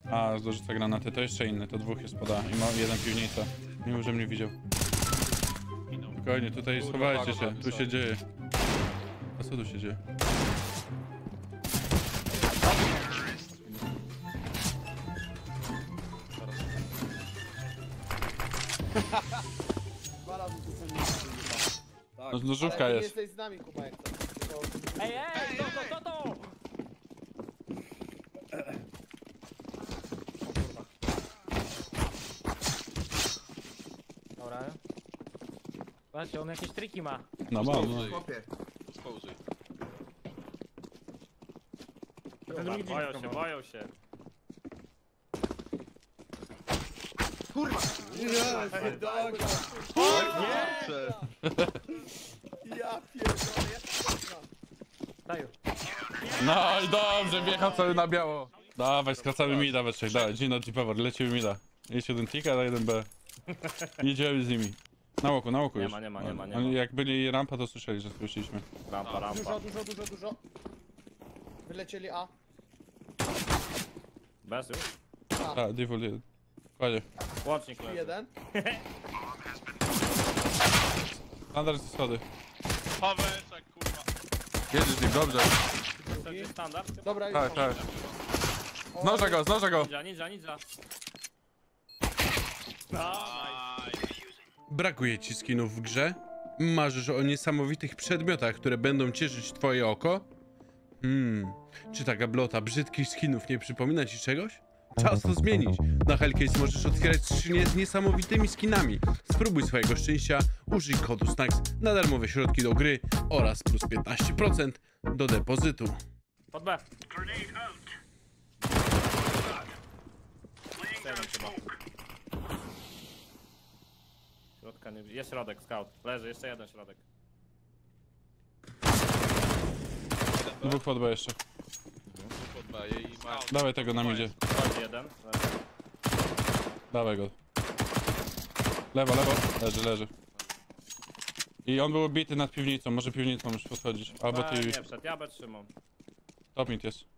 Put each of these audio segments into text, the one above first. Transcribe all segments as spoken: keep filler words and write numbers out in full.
A, zdorzuca granaty, to jeszcze inny, to dwóch jest poda. I ma jeden piwnica. Mimo, że mnie widział. Spokojnie, tutaj schowajcie się, tu się dzieje. A co tu się dzieje? No, nożówka jest. Jesteś z nami, Kuba, jak to. Ej, ej, to, to, to, to! Dobra. Patrzcie, on jakieś triki ma. No mam, no. Spauzuj. Boją się, boją się. Kurwa! Nie, dobra! Nie! Ja pierdolę, ja pierdolę. Daju. No i dobrze, wjechał cały na biało. Dawaj, skracamy mida we trzech, dawaj, Gino, G-Power, lecimy mida. Jest jeden tika, a jeden B. Jedziemy z nimi. Na łoku, na łoku Nie już. ma, nie ma, nie ma, nie Oni ma. Jak byli rampa, to słyszeli, że słyszeliśmy. Rampa, rampa. Dużo, dużo, dużo, dużo. Wylecieli A. Bez już? A, default jeden. Kładzie. Łącznik leży. Jeden. Standard ze schody. Paweczek, kurwa. Jedziesz z nim, dobrze. To jest standard? Dobra, już Tak, mam. tak. Znożę go, znożę go. Ninja, ninja, ninja. Brakuje ci skinów w grze? Marzysz o niesamowitych przedmiotach, które będą cieszyć twoje oko? Hmm, czy ta gablota brzydkich skinów nie przypomina ci czegoś? Czas to zmienić. Na Hellcase możesz otwierać skrzynie z niesamowitymi skinami. Spróbuj swojego szczęścia, użyj kodu SNACKS na darmowe środki do gry oraz plus piętnaście procent do depozytu. Pod B. Jeden chyba. Środka nie... Jest środek, scout. Leży, jeszcze jeden środek. Dwóch pod B jeszcze. Pod B i ma... Dawaj tego nam idzie. Chodzi jeden. Leży. Dawaj go. Lewo, lewo. Leży, leży. I on był bity nad piwnicą, może piwnicą już podchodzić. Albo B ty... nie wszedł, ja B trzymam. Top mid jest.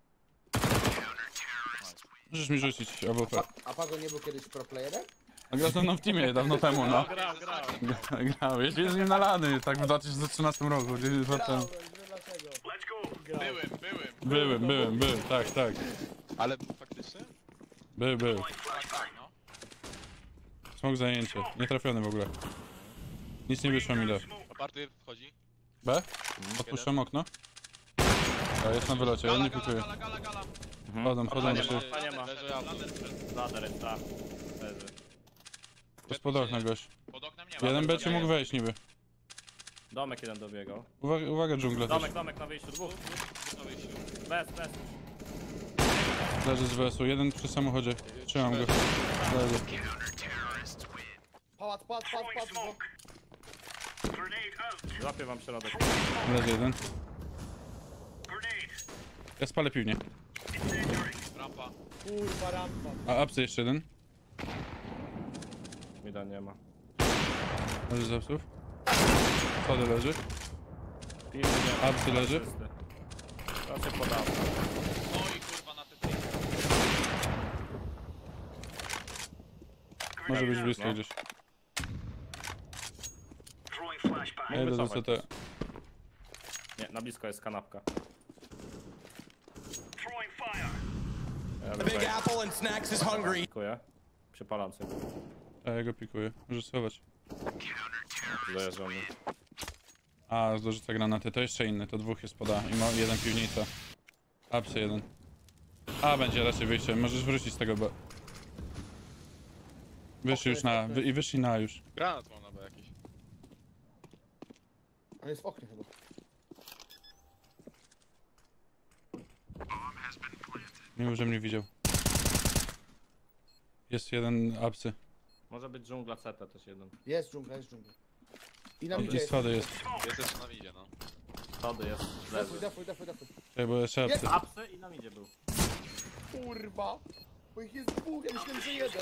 Możesz mi rzucić, albo P. A Pago nie był kiedyś pro playerem? A grał ze mną w teamie dawno temu, no. Grał, grał. Grał, jeździłem z nim na lany, tak w dwa tysiące trzynastym roku. gdzieś dwa Grałem, temu. nie dlaczego. Byłem, byłem. Byłem, byłem, byłem, tak, tak. Ale faktycznie? Był, był. Tak, tak, no. Smok zajęcie, nie trafiony w ogóle. Nic nie wyszło mi do. Aparty wchodzi. B? Odpuszczam okno. A jest na wylocie, ja nie pikuję. Gala, gala, gala. Chodzą, chodzą nie jeszcze. ma, nie ma. Leży auto. Lader jest, tak. Leży. To spod okna gość. Pod oknem nie ma. Jeden B ci mógł wejść niby. Domek jeden dobiegał. Uwaga, uwaga dżungla też. Domek, domek na wyjściu, dwóch. Na wyjściu. Bez, bez. Leży z W S u, jeden przy samochodzie. Trzymam go. Leży. Pałac, pałac, pałac, pałac. Dużo. Złapię wam środek. Leży jeden. Ja spalę piwnię. Rampa. Kurwa, rampa. A apsy jeszcze jeden. Mida nie ma. Leży z apsów. Schody leży. Piwny nie ma. Apsy leży. Czysty. To się podało. No i kurwa na te trzy. Może być blisko No. gdzieś. Ja idę do C T. Nie, na blisko jest kanapka. Ja Big tutaj Apple and Snacks is hungry. pikuję. Przypalam sobie. A ja go pikuję. Możesz schować. Dojeżdżam. A, zdorzuca granaty. To jeszcze inny, to dwóch jest poda. I ma jeden piwnica. Apsy jeden. A, będzie raczej wyjście. Możesz wrócić z tego B. Wyszli już na... Wy, I wyszli na już. Granat mam na B jakiś. On jest w oknie chyba. Mimo, że mnie widział. Jest jeden apsy. Może być dżungla C T też jeden. Jest dżungla, jest dżungla. I na I midzie jest. schody jest. Jest jeszcze na widzie, no. Schody jest. Defuj, Leży. defuj, defuj, defuj. Czekaj, bo jeszcze apsy. Apsy i na midzie był. Kurwa. Bo ich jest dwóch, ja myślałem, że jeden.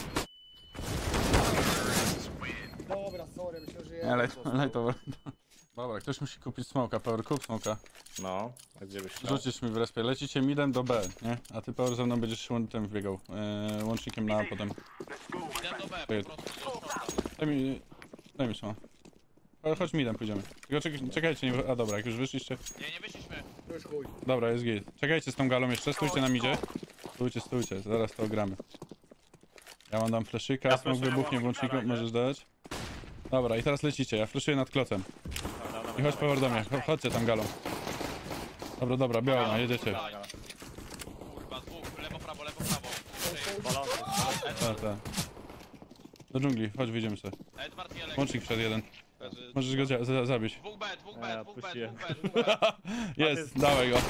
Dobra, sorry, myślałem, że jeden. Ale, po prostu. ale to... Dobra, ktoś musi kupić smoka, Power, kup smoka. No, a gdzie byś chciał? Rzucisz mi w respie, lecicie midem do B, nie? A ty Power ze mną będziesz tym wbiegał, yy, łącznikiem na A potem. Idę do B, Wait. po prostu do shorta. Daj mi, daj mi smoka. Ale chodź midem, pójdziemy. Tylko czek czekajcie, nie... A dobra, jak już wyszliście. Nie, nie wyszliśmy. Już chuj. Dobra, jest git. Czekajcie z tą galą jeszcze, stójcie na midzie. Stójcie, stójcie, zaraz to gramy. Ja mam dam fleszyka, Ja smok flashuję wybuchnie w łącznika, łączniku, dajcie. możesz dać. Dobra, i teraz lecicie, ja fleszuję nad klocem. Dobra, dobra, I chodź dobra. Power do mnie, Cho- chodźcie tam galą. Dobra, dobra, biała, jedziecie. Gala, gala. Kurwa, dwóch, lewo, prawo, lewo, prawo. Balonsy. Tak, tak. Do dżungli, chodź, wyjdziemy sobie. Edward i Elek. Łącznik przed jeden. Leży. Możesz go zia- za zabić. Dwóch B, dwóch B, Ja, dwóch B, puściłem. dwóch B, dwóch B. Jest, dawaj go.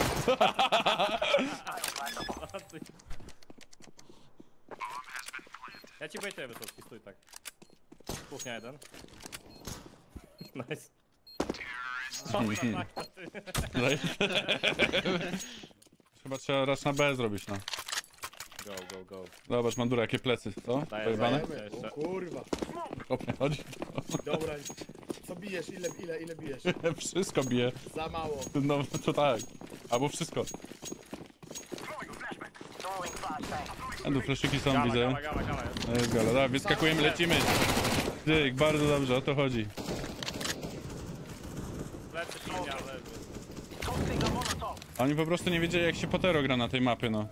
Ja ci bejtuję Wysocki, stój tak. Kuchnia jeden. Nice. O, na tak, ty. Daj. Chyba trzeba raz na B zrobić, no. Go, go, go. Zobacz, Mandura, jakie plecy, co? Daję, Pojebane? daję. Dajemy. Jeszcze. O kurwa. Kopnie chodzi. Dobra. Co bijesz? Ile, ile, ile bijesz? Wszystko bije. Za mało. No to tak. Albo wszystko. A tu fleszyki są, Gala, widzę. gala, gala, gala jest. No jest gala, dobra, wyskakujemy, lecimy. Dyk, bardzo dobrze, o to chodzi. Plecy pilnia, leży. Oni po prostu nie wiedzieli, jak się Potero gra na tej mapie, no.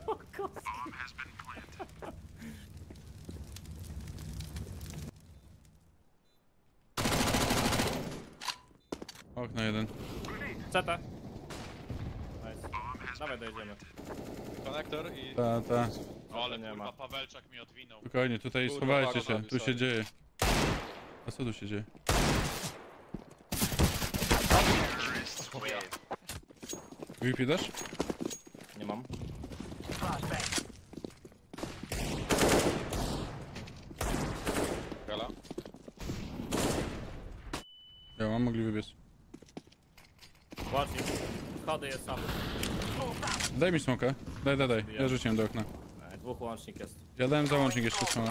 Okno jeden. Ceta. Nice. Dawaj, dojedziemy. Konektor i... Ta, ta. O, ale nie kurwa, ma. Pawelczak mi odwinął. Spokojnie, tutaj Kurwa, schowajcie bardzo się, robi, tu się sorry. dzieje. A co tu się dzieje? V P dasz? Nie mam. Gala. Ja mam, mogli wybiec. Łącznik. Schody jest sam. Daj mi smoka. Daj, daj, daj. Ja rzuciłem do okna. Ej, dwóch łącznik jest. Ja dałem załącznik jeszcze smoka.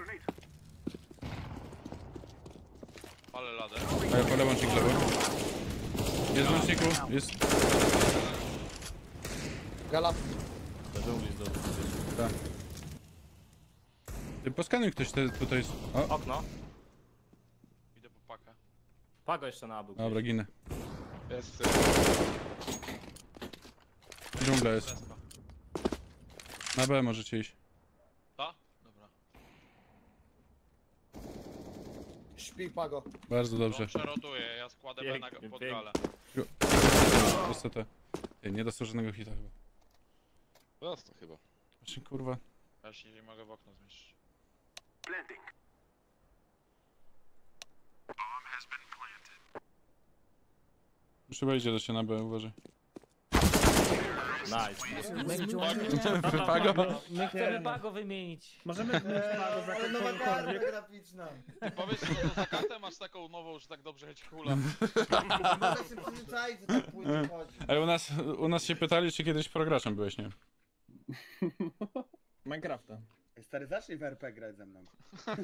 Ale ladę. A ja palę łącznik w lewo. Jest w łączniku, jest... Gala. Do dżungli z dół. Ta. Ty poskanuj ktoś te, tutaj... s- O, Okno. Idę po pakę. Pago jeszcze na dół. dobra, ginę. Jest... Dżungla jest. Deska. Na B możecie iść. Ta? Dobra. Śpi Pago. Bardzo dobrze. Dobrze, rotuję, ja składę B na, Pięknie, pod pięknie. galę. Niestety. Ty, nie dostał żadnego hita chyba. Prosto chyba. Właśnie kurwa. Ja się nie mogę w okno zmieścić. Już chyba idzie do się na B, uważaj. Nice. Wypago? My chcemy Pago wymienić. Możemy zmienić Pago za Ale nowa karta kogokolwiek. graficzna. Powiedz, że to za kartę masz taką nową, że tak dobrze leci hula. Można się przyzwyczaić, że tak później chodzi. Ej, u nas, u nas się pytali, czy kiedyś prograczem byłeś, nie? Minecrafta. Stary, zacznij w R P grać ze mną.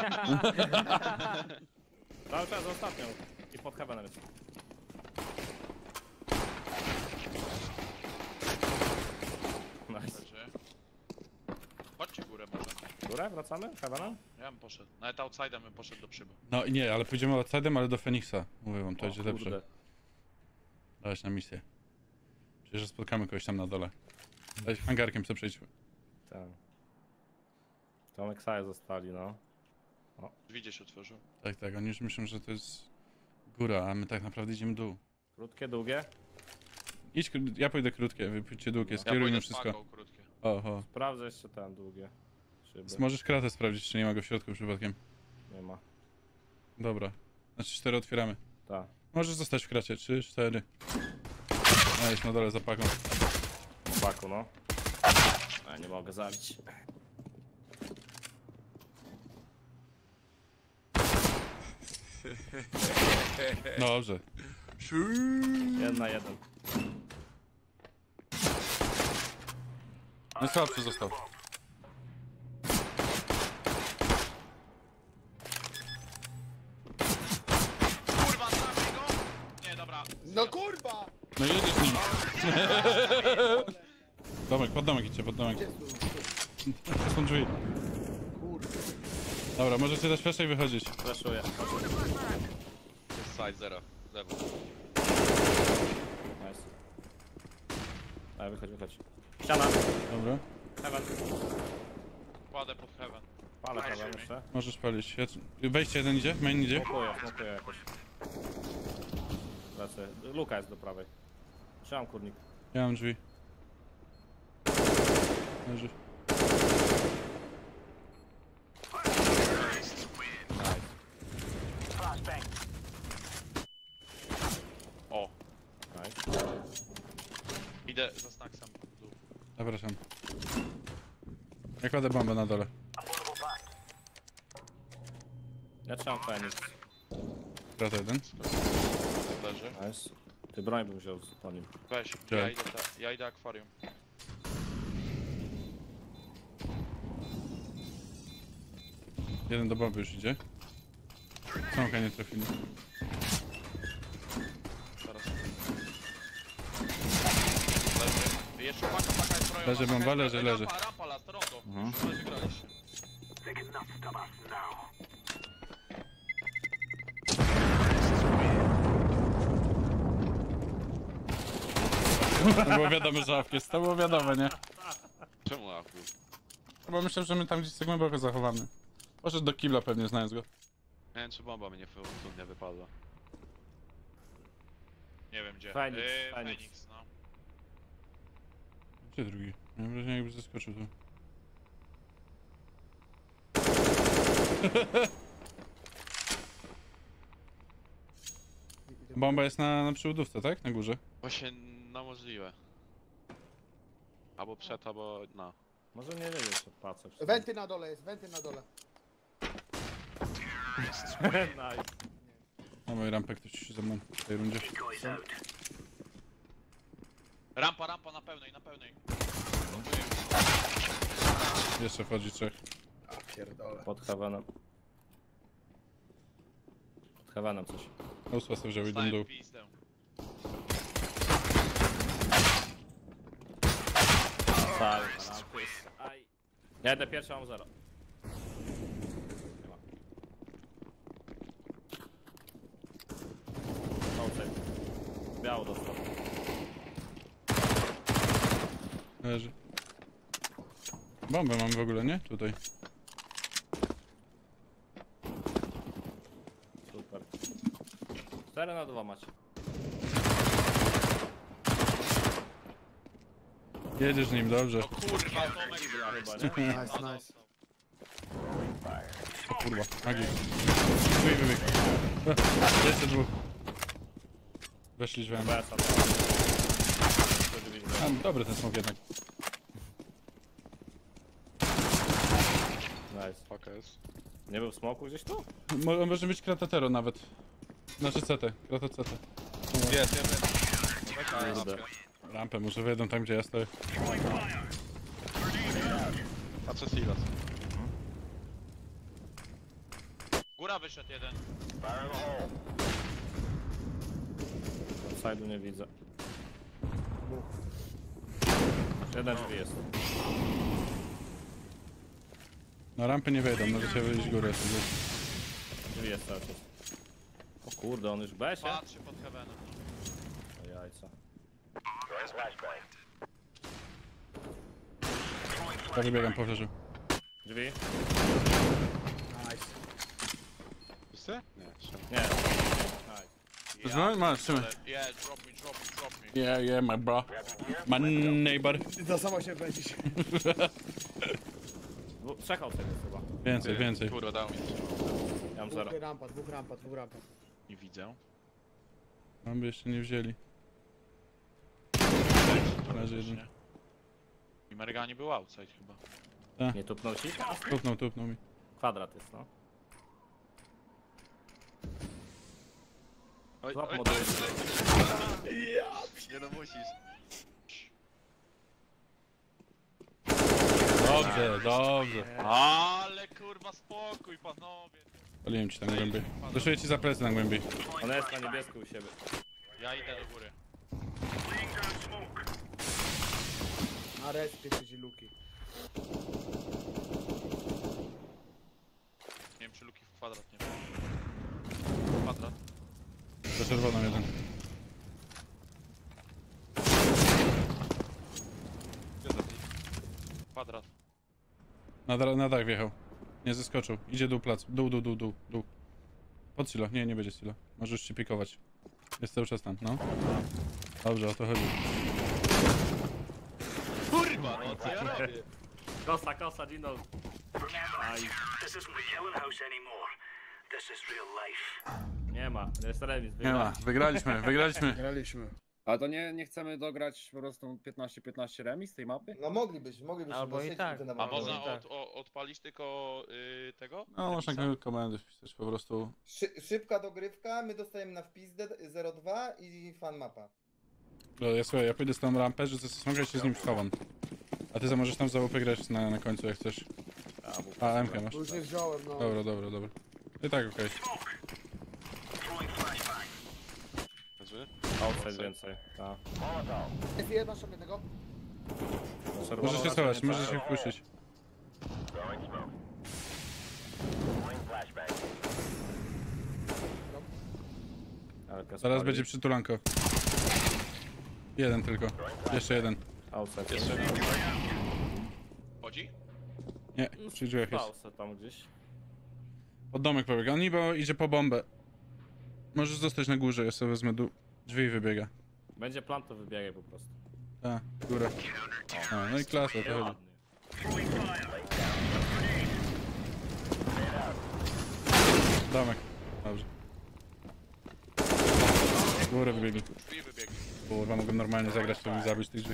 Cały czas ostatnią. I pod heavenem jest. Nice. Leży. Chodźcie górę może. Górę? Wracamy? Heavenem? Ja bym poszedł. Nawet outside'em bym poszedł do przyby. No i nie, ale pójdziemy outside'em, ale do Feniksa. Mówię wam, to O, będzie kurde. lepsze. Dać na misję. Przecież że spotkamy kogoś tam na dole. Dać hangarkiem sobie przejdźmy. Tak. Tom Xaje zostali, no. Drzwi gdzieś otworzył. Tak, tak, oni już myślą, że to jest góra, a my tak naprawdę idziemy dół. Krótkie, długie. Idź, kró- ja pójdę krótkie, wy pójdźcie długie, Ja skierujmy pójdę z wszystko. paką krótkie. Oho. Sprawdzę jeszcze ten długie. Szyby. Możesz kratę sprawdzić, czy nie ma go w środku przypadkiem. Nie ma. Dobra. Znaczy cztery otwieramy. Tak. Możesz zostać w kracie, trzy, cztery. A, jest na dole za paką. Baku, no. A, nie mogę zabić. Dobrze. Jeden na jeden. Najsłabszy został. Kurwa, trafię go! Nie, dobra. No jedziesz nim. Domek, pod domek idźcie, pod domek. Gdzie tu? To są drzwi. Kurde. Dobra, możecie dać flasha i wychodzić. Flashuję. Jest side zero. Lewo. Nice. Daj, wychodź, wychodź. Ściana. Dobra. Heaven. Kładę pod heaven. Palę heaven jeszcze. Możesz palić. Ja... Wejście jeden idzie? Main idzie? Smokuję, smokuję jakoś. Lecę. Luka jest do prawej. Trzymam kurnik. Ja mam drzwi. Leży. O, Nice. idę za snacksem w dół. Zapraszam. Ja kładę bombę na dole. Ja trzymam Fenix. Krata jeden. Leży. Nice. Ty broń bym wziął z- po nim. Weź, Gdzie? ja idę, ta, ja idę akwarium. Jeden do bomby już idzie. Sąka nie trafili. Zaraz. Leży. Jeszcze paka, paka jest broją. Leży bomba, leży, leży. Rampa, rampa, last, rondo. Mhm. Ale wygraliście. To było wiadome, że awki jest. To było wiadome, nie? Czemu aku? Bo myślę, że my tam gdzieś tak głęboko zachowamy. Poszedł do kibla pewnie, znając go. Nie wiem, czy bomba mnie tu nie wypadła. Nie wiem gdzie. Fenix, Yy, Fenix. Fenix, no. Gdzie drugi? Mam wrażenie, jakby zaskoczył tu. Bomba jest na, na przybudówce, tak? Na górze. Właśnie, no możliwe. Albo przed, albo na. Może nie wiedzieć, że pacę. Wenty na dole jest, wenty na dole. Nice. Na mojej rampę ktoś ze mną w tej rundzie. Rampa, rampa na pełnej, na pełnej. Jeszcze wchodzi trzech. A pierdole. Pod Heavenem. Pod Heavenem coś. Usła sobie wziął, idą Dostałem dół. pizdę. Cały Aj. Ja idę pierwszy, mam zero. Nie ma. Outside. Biało dostał. Leży. Bombę mam w ogóle, nie? Tutaj. Super. cztery na dwa macie. Jedziesz z nim, dobrze. No kurwa, Tomek Chyba, nie? Nice, nice. Kurwa, magii. Wyj, wyj, wyj. Jeszcze dwóch. Weszli drzwiami. Besa. A, dobry ten smok jednak. Nice. Paka jest. Nie był smoku gdzieś tu? Mo może być kratatero nawet. Znaczy C T, krata C T. Jest, jest, jest. Kurde. Rampę może wejdą tam, gdzie ja stoję. Patrzę Silas. Góra wyszedł jeden. Side'u nie widzę. Jeden drzwi jest. Na rampę nie wejdą, możecie wyjść górę sobie. Drzwi jest cały czas. O kurde, on już besie? Patrzy pod heavenem. O jajca. Ja wybiegam po fleszu. Drzwi? Nice. Wszyscy? Nie, jeszcze. Nie. Nice. No, masz, trzymaj. Yeah, drop me, drop me, drop me. Yeah, yeah, my bro. My neighbor. To samo się kręcić. Dwu- Trzech outside jest chyba. Więcej, więcej. Kurwa, dał mi coś. Ja mam zero. Dwóch rampa, dwóch rampa, dwóch rampa. Nie widzę. Mam by jeszcze nie wzięli. Leży jeden. I Mergani był outside chyba. Nie tupnął ci? Tupnął, tupnął mi. Kwadrat jest, no. Oj, Złap oj, moduł. Nie no musisz. Dobrze, dobrze. Ale kurwa spokój panowie. Paliłem ci tam głębiej. Doszuję ci za plecy na głębiej. Ona jest na niebiesku u siebie. Ja idę do góry. Na respie siedzi Luki. Nie wiem czy Luki w kwadrat nie ma. Kwadrat. Za czerwoną jeden. Gdzie za kwadrat. Na, dra- na dach wjechał. Nie zeskoczył. Idzie dół plac. Dół, dół, dół, dół, dół. Pod silo. Nie, nie będzie silo. Możesz się pikować. Jest cały czas tam, no. Dobrze, o to chodzi. Kurwa, no co ja robię? Kosa, kosa, Gino. Aj, This isn't the Yellow House anymore. This is real life. nie ma, jest remis. Nie ma. Wygraliśmy, wygraliśmy. Graliśmy. Ale to nie, nie chcemy dograć po prostu piętnaście piętnaście remis tej mapy? No moglibyśmy, moglibyśmy. Albo bo i siedzi tak. ten A na można banku. tak. od, o, odpalić tylko y, tego? No, można Remisa? komendy wpisać po prostu. Szy szybka dogrywka, my dostajemy na wpizdę zero dwa i fan mapa. No, ja słuchaj, ja pójdę z tą rampę, że smoga się z nim schowam. A ty za- możesz tam za łupy grać na, na końcu jak chcesz. A, M K masz. Bo już nie wziąłem, no. Dobra, dobra, dobra. I tak okej. Zły? Outside więcej, tak. Jest jeden, masz tam jednego. Możesz się schować, możesz się wpuścić. Zaraz będzie przytulanko. Jeden tylko. Jeszcze jeden. Outside. Jeszcze Chodzi? Nie, przy drzwiach jest. Outside tam gdzieś. Pod domek pobiega. On niby idzie po bombę. Możesz zostać na górze, ja sobie wezmę dół. Drzwi i wybiega. Będzie plan, to wybiegaj po prostu. Tak, górę. A, no i klasa, to chodzi. Ładnie. Domek. Dobrze. Górę wybiegli. Drzwi wybiegli. Kurwa, mogę normalnie zagrać, to i zabić tych drzwi.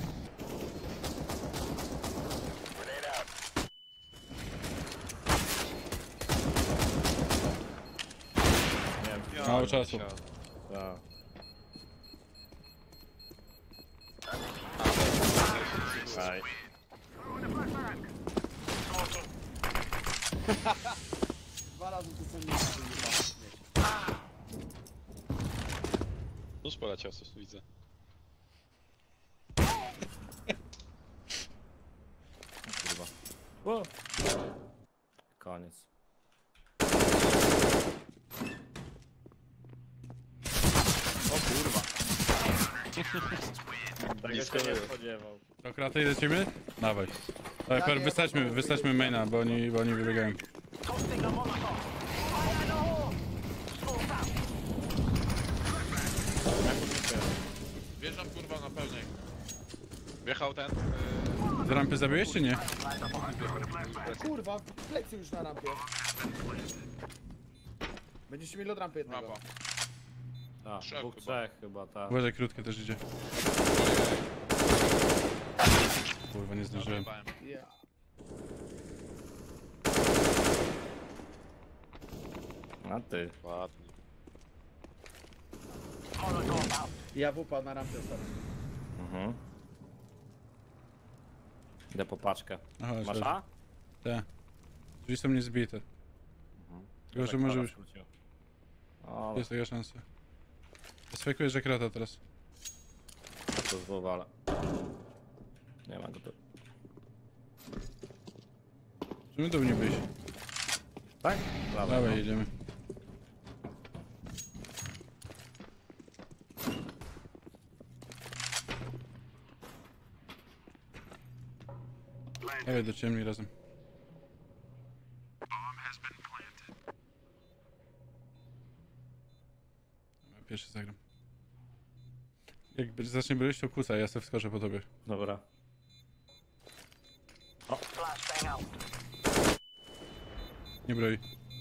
Nie wiem, Mało czasu. tak. Aj. Dwa razy tu są nic. Tuż poleciał, coś tu widzę. Kurwa. O. Koniec. O kurwa. Tego się nie spodziewał. Do kraty lecimy? Dawaj. Dawaj, per, wystaćmy, wystaćmy maina, bo oni, bo oni wybiegają. Wjeżdżam kurwa na pełnej. Wjechał ten. Z rampy zabiłeś czy nie? Kurwa, plecy już na rampie. Będziecie mieli od rampy Yy, jednego. mapa. A, Trzech dwóch, chyba. trzech chyba, tak. Uważaj, krótkie też idzie. Kurwa, nie zdążyłem. Zajebałem. Ja. A ty. Ładnie. Ja wupa na rampie ostatnio. Mhm. Idę po paczkę. Aha, Masz źle. A? Tak. Drzwi są niezbite. Tylko, że Tak, może para już... skrócił. O, Jest taka szansa. Sfejkuję, że krata teraz. to zwowala. Nie ma go tu. Możemy do mnie wyjść. Tak? Dawaj, jedziemy. Dawaj do ciemni razem. Dobra, pierwszy zagram. Jak b- zacznie byłeś, to kłócaj, ja sobie wskoczę po tobie. Dobra. Nie broi.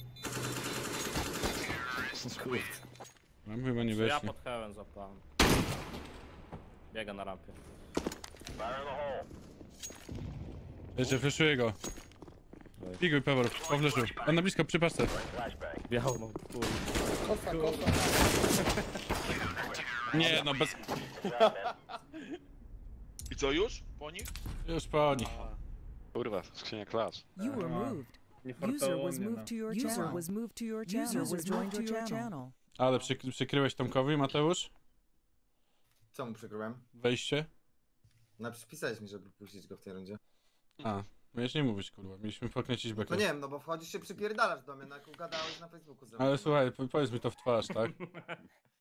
Kurde. Mam chyba nie Ja weszli. pod hełem zapałem. Biega na rampie. Jeszcze fleszuję go. Piguj, Pewor, po fleszu. On na blisko, przy paczce. Biał, no kurde. Kosa, kosa. Nie, no bez... I co już? Po nich? Już po nich. Kurwa, skrzynia klas. You were moved. User was moved to your channel. User was moved to your channel. User was joined to your channel. Ale przy, przykryłeś Tomkowi, Mateusz? Co mu przykryłem? Wejście? No przypisałeś mi, żeby puścić go w tej rundzie. A, miałeś nie mówić, kurwa. Mieliśmy pokręcić No bekę. nie wiem, no bo wchodzisz się przypierdalasz do mnie, no jak gadałeś na Facebooku ze mną. Ale słuchaj, po- powiedz mi to w twarz, tak?